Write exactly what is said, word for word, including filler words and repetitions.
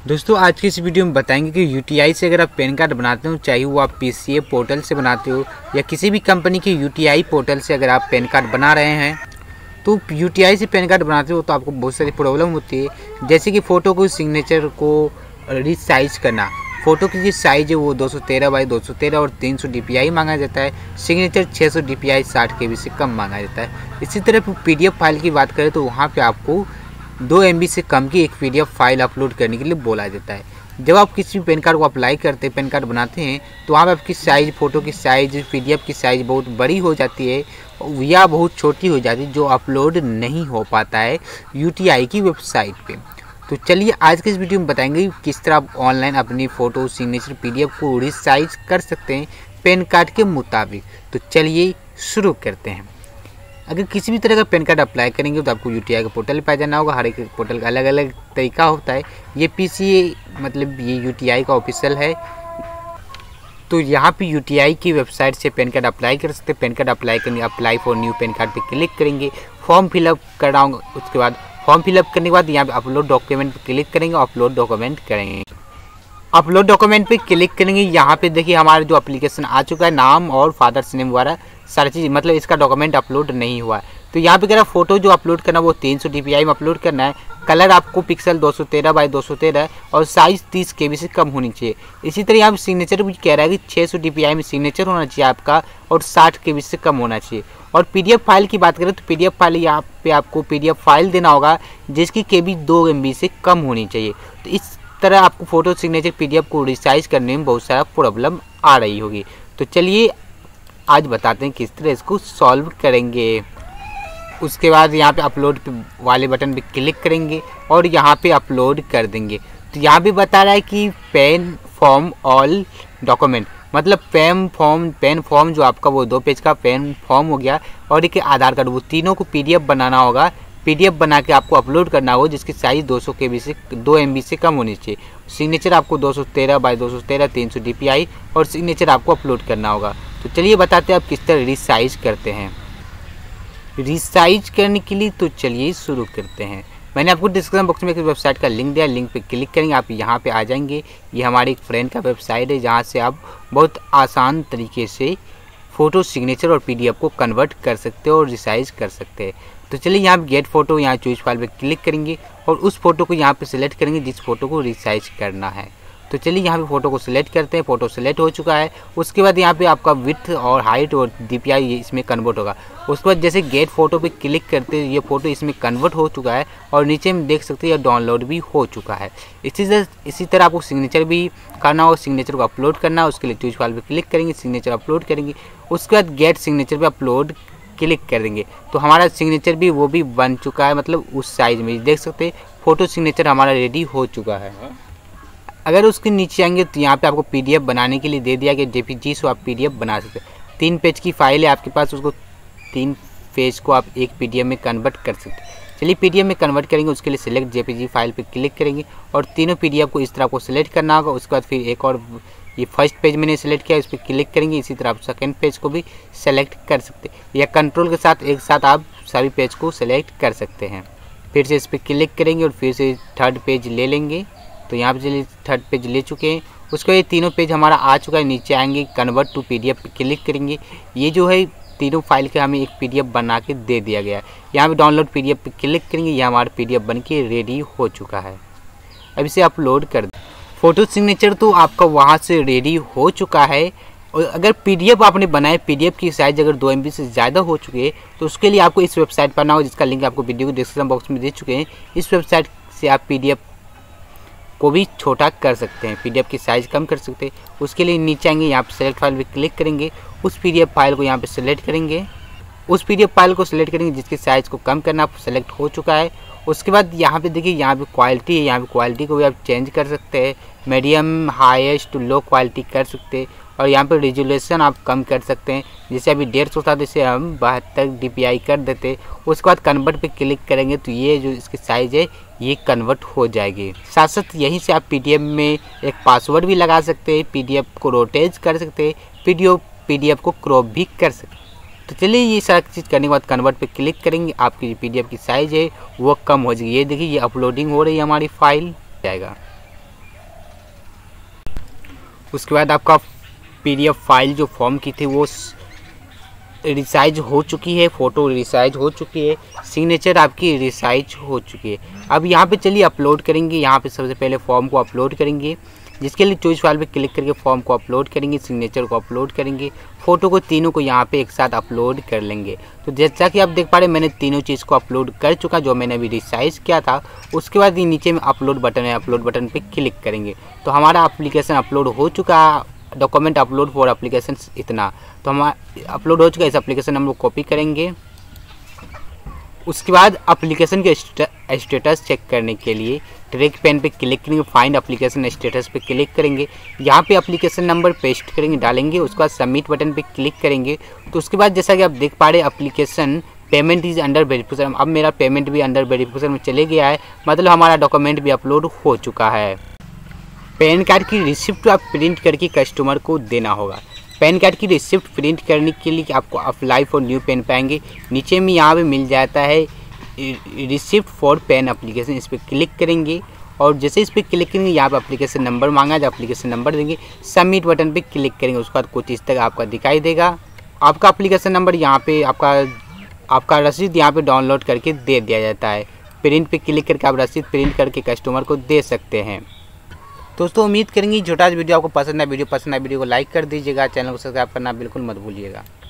दोस्तों आज की इस वीडियो में बताएंगे कि यूटीआई से अगर आप पैन कार्ड बनाते हो, चाहे वो आप पीसीए पोर्टल से बनाते हो या किसी भी कंपनी के यूटीआई पोर्टल से अगर आप पैन कार्ड बना रहे हैं, तो यूटीआई से पैन कार्ड बनाते हो तो आपको बहुत सारी प्रॉब्लम होती है। जैसे कि फ़ोटो को सिग्नेचर को रीसाइज करना, फ़ोटो की जो साइज़ है वो दो सौ तेरह बाई दो सौ तेरह और तीन सौ डीपीआई मांगा जाता है। सिग्नेचर छह सौ डीपीआई साठ के बी से कम मांगा जाता है। इसी तरह पीडीएफ फाइल की बात करें तो वहाँ पे आपको दो एम बी से कम की एक पीडीएफ फाइल अपलोड करने के लिए बोला जाता है। जब आप किसी भी पैन कार्ड को अप्लाई करते हैं, पैन कार्ड बनाते हैं, तो वहाँ पर आपकी साइज़, फ़ोटो की साइज़, पीडीएफ की साइज़ बहुत बड़ी हो जाती है या बहुत छोटी हो जाती है, जो अपलोड नहीं हो पाता है यूटीआई की वेबसाइट पे। तो चलिए आज के इस वीडियो में बताएंगे किस तरह आप ऑनलाइन अपनी फ़ोटो, सिग्नेचर, पीडीएफ को रीसाइज कर सकते हैं पैन कार्ड के मुताबिक। तो चलिए शुरू करते हैं। अगर किसी भी तरह का पैन कार्ड अप्लाई करेंगे तो आपको यूटीआई का पोर्टल पे आ जाना होगा। हर एक पोर्टल का अलग अलग तरीका होता है। ये पीसीए मतलब ये यूटीआई का ऑफिशियल है। तो यहाँ पे यूटीआई की वेबसाइट से पैन कार्ड अप्लाई कर सकते हैं। पैन कार्ड अप्लाई करेंगे, apply for new PAN card पे क्लिक करेंगे, फॉर्म फिलअप कराऊंगा। उसके बाद फॉर्म फिलअप करने के बाद यहाँ पे अपलोड डॉक्यूमेंट पे क्लिक करेंगे, अपलोड डॉक्यूमेंट करेंगे। अपलोड डॉक्यूमेंट पे क्लिक करेंगे। यहाँ पे देखिए हमारा जो एप्लीकेशन आ चुका है, नाम और फादर्स नेम वगैरह सारी चीज़, मतलब इसका डॉक्यूमेंट अपलोड नहीं हुआ है। तो यहाँ पे कह रहा फोटो जो अपलोड करना वो तीन सौ डीपीआई में अपलोड करना है। कलर आपको पिक्सल दो सौ तेरह बाई दो सौ तेरह और साइज़ तीस केबी से कम होनी चाहिए। इसी तरह यहाँ पे सिग्नेचर भी कह रहा है कि छह सौ डीपीआई में सिग्नेचर होना चाहिए आपका और साठ केबी से कम होना चाहिए। और पीडीएफ फाइल की बात करें तो पीडीएफ फाइल यहाँ पे आपको पीडीएफ फाइल देना होगा जिसकी केबी दो एम बी से कम होनी चाहिए। तो इस तरह आपको फोटो, सिग्नेचर, पीडीएफ को रिसाइज करने में बहुत सारा प्रॉब्लम आ रही होगी। तो चलिए आज बताते हैं किस तरह इसको सॉल्व करेंगे। उसके बाद यहाँ पे अपलोड वाले बटन पे क्लिक करेंगे और यहाँ पे अपलोड कर देंगे। तो यहाँ पे बता रहा है कि पेन फॉर्म ऑल डॉक्यूमेंट, मतलब पेन फॉर्म पेन फॉर्म जो आपका वो दो पेज का पेन फॉर्म हो गया और एक आधार कार्ड, वो तीनों को पीडीएफ बनाना होगा। पीडीएफ बना के आपको अपलोड करना होगा जिसकी साइज़ दो सौ केबी से दो एम बी से कम होनी चाहिए। सिग्नेचर आपको दो सौ तेरह बाई दो सौ तेरह तीन सौ डीपीआई और सिग्नेचर आपको अपलोड करना होगा। तो चलिए बताते हैं आप किस तरह रिसाइज करते हैं। रिसाइज करने के लिए तो चलिए शुरू करते हैं। मैंने आपको डिस्क्रिप्शन बॉक्स में एक वेबसाइट का लिंक दिया, लिंक पे क्लिक करेंगे, आप यहाँ पे आ जाएंगे। ये हमारे एक फ्रेंड का वेबसाइट है जहाँ से आप बहुत आसान तरीके से फ़ोटो, सिग्नेचर और पीडीएफ को कन्वर्ट कर सकते हो और रिसाइज कर सकते हैं। तो चलिए यहाँ पे गेट फोटो, यहाँ चूज फाइल पे क्लिक करेंगे और उस फोटो को यहाँ पे सिलेक्ट करेंगे जिस फोटो को रिसाइज करना है। तो चलिए यहाँ पे फ़ोटो को सिलेक्ट करते हैं। फ़ोटो सिलेक्ट हो चुका है। उसके बाद यहाँ पे आपका विड्थ और हाइट और डीपीआई इसमें कन्वर्ट होगा। उसके बाद जैसे गेट फोटो पे क्लिक करते हैं ये फ़ोटो इसमें कन्वर्ट हो चुका है और नीचे में देख सकते हैं ये डाउनलोड भी हो चुका है। इसी तरह इसी तरह आपको सिग्नेचर भी करना हो, सिग्नेचर को अपलोड करना है। उसके लिए चूज फाइल पर क्लिक करेंगे, सिग्नेचर अपलोड करेंगे। उसके बाद गेट सिग्नेचर पर अपलोड क्लिक कर देंगे। तो हमारा सिग्नेचर भी वो भी बन चुका है, मतलब उस साइज़ में देख सकते हैं फ़ोटो सिग्नेचर हमारा रेडी हो चुका है। अगर उसके नीचे आएंगे तो यहाँ पे आपको पीडीएफ बनाने के लिए दे दिया कि जेपीजी से आप पीडीएफ बना सकते हैं। तीन पेज की फाइल है आपके पास, उसको तीन पेज को आप एक पीडीएफ में कन्वर्ट कर सकते हैं। चलिए पीडीएफ में कन्वर्ट करेंगे। उसके लिए सिलेक्ट जेपीजी फाइल पे क्लिक करेंगे और तीनों पीडीएफ को इस तरह को सिलेक्ट करना होगा। उसके बाद फिर एक और ये फर्स्ट पेज मैंने सेलेक्ट किया, इस पर क्लिक करेंगे। इसी तरह आप सेकेंड पेज को भी सेलेक्ट कर सकते हैं या कंट्रोल के साथ एक साथ आप सभी पेज को सेलेक्ट कर सकते हैं। फिर से इस पर क्लिक करेंगे और फिर से थर्ड पेज ले लेंगे। तो यहाँ पे चलिए थर्ड पेज ले चुके हैं। उसके बाद तीनों पेज हमारा आ चुका है। नीचे आएंगे, कन्वर्ट टू पीडीएफ पे क्लिक करेंगे। ये जो है तीनों फाइल के हमें एक पीडीएफ बना के दे दिया गया है। यहाँ पे डाउनलोड पीडीएफ पे क्लिक करेंगे। ये हमारा पीडीएफ बन के रेडी हो चुका है। अब इसे अपलोड कर दें। फ़ोटो सिग्नेचर तो आपका वहाँ से रेडी हो चुका है। और अगर पीडीएफ आपने बनाए, पीडीएफ की साइज़ अगर दो एम बी से ज़्यादा हो चुकी है तो उसके लिए आपको इस वेबसाइट पर आना होगा जिसका लिंक आपको वीडियो के डिस्क्रिप्शन बॉक्स में दे चुके हैं। इस वेबसाइट से आप पीडीएफ को भी छोटा कर सकते हैं, पीडीएफ की साइज़ कम कर सकते हैं। उसके लिए नीचे आएंगे, यहाँ पे सेलेक्ट फाइल पे क्लिक करेंगे। उस पीडीएफ फाइल को यहाँ पे सेलेक्ट करेंगे। उस पीडीएफ फाइल को सिलेक्ट करेंगे जिसकी साइज़ को कम करना सेलेक्ट हो चुका है। उसके बाद यहाँ पे देखिए यहाँ पे क्वालिटी है, यहाँ पे क्वालिटी को भी आप चेंज कर सकते हैं। मीडियम, हाईएस्ट, लो क्वालिटी कर सकते हैं। और यहाँ पे रेजोल्यूशन आप कम कर सकते हैं। जैसे अभी डेढ़ सौ था तो इसे हम बहत्तर डीपीआई कर देते। उसके बाद कन्वर्ट पे क्लिक करेंगे तो ये जो इसकी साइज़ है ये कन्वर्ट हो जाएगी। साथ साथ यहीं से आप पीडीएफ में एक पासवर्ड भी लगा सकते हैं, पीडीएफ को रोटेट कर सकते हैं, पीडीएफ पीडीएफ को क्रॉप भी कर सकते हैं। तो चलिए ये सारी चीज़ करने के बाद कन्वर्ट पे क्लिक करेंगे। आपकी पीडीएफ की साइज़ है वो कम हो जाएगी। ये देखिए ये अपलोडिंग हो रही है हमारी फाइल जाएगा। उसके बाद आपका पीडीएफ फाइल जो फॉर्म की थी वो रिसाइज हो चुकी है, फ़ोटो रिसाइज हो चुकी है, सिग्नेचर आपकी रिसाइज हो चुकी है। अब यहाँ पे चलिए अपलोड करेंगे। यहाँ पे सबसे पहले फॉर्म को अपलोड करेंगे, जिसके लिए चॉइस फाइल पे क्लिक करके फॉर्म को अपलोड करेंगे, सिग्नेचर को अपलोड करेंगे, फ़ोटो को तीनों को यहाँ पे एक साथ अपलोड कर लेंगे। तो जैसा कि आप देख पा रहे हैं मैंने तीनों चीज़ को अपलोड कर चुका, जो मैंने अभी रिसाइज किया था। उसके बाद ये नीचे में अपलोड बटन है, अपलोड बटन पे क्लिक करेंगे तो हमारा एप्लीकेशन अपलोड हो चुका है। डॉक्यूमेंट अपलोड फॉर एप्लीकेशन इतना, तो हमारा अपलोड हो चुका है। इस एप्लीकेशन नंबर को कॉपी करेंगे। उसके बाद एप्लीकेशन के स्टेटस चेक करने के लिए ट्रैक पेन पे क्लिक करेंगे, फाइंड एप्लीकेशन स्टेटस पे क्लिक करेंगे, यहाँ पे एप्लीकेशन नंबर पेस्ट करेंगे, डालेंगे। उसके बाद सबमिट बटन पे क्लिक करेंगे। तो उसके बाद जैसा कि आप देख पा रहे हैं application payment is under verification, अब मेरा पेमेंट भी अंडर वेरिफिकेशन में चले गया है, मतलब हमारा डॉक्यूमेंट भी अपलोड हो चुका है। पैन कार्ड की रिसिप्ट आप प्रिंट करके कस्टमर को देना होगा। पैन कार्ड की रिसिप्ट प्रिंट करने के लिए आपको अप्लाई फॉर न्यू पेन पाएंगे, नीचे में यहाँ पे मिल जाता है रिसिप्ट फॉर पेन एप्लीकेशन, इस पर क्लिक करेंगे और जैसे इस पर क्लिक करेंगे यहाँ पे एप्लीकेशन नंबर मांगा है, एप्लीकेशन नंबर देंगे, सबमिट बटन पे क्लिक करेंगे। उसके बाद कुछ इस तरह आपका दिखाई देगा। आपका एप्लीकेशन नंबर यहाँ पे आपका आपका रसीद यहाँ पे डाउनलोड करके दे दिया जाता है। प्रिंट पे क्लिक करके आप रसीद प्रिंट करके कस्टमर को दे सकते हैं। दोस्तों उम्मीद करेंगे छोटा सा वीडियो आपको पसंद है। वीडियो पसंद है वीडियो को लाइक कर दीजिएगा, चैनल को सब्सक्राइब करना बिल्कुल मत भूलिएगा।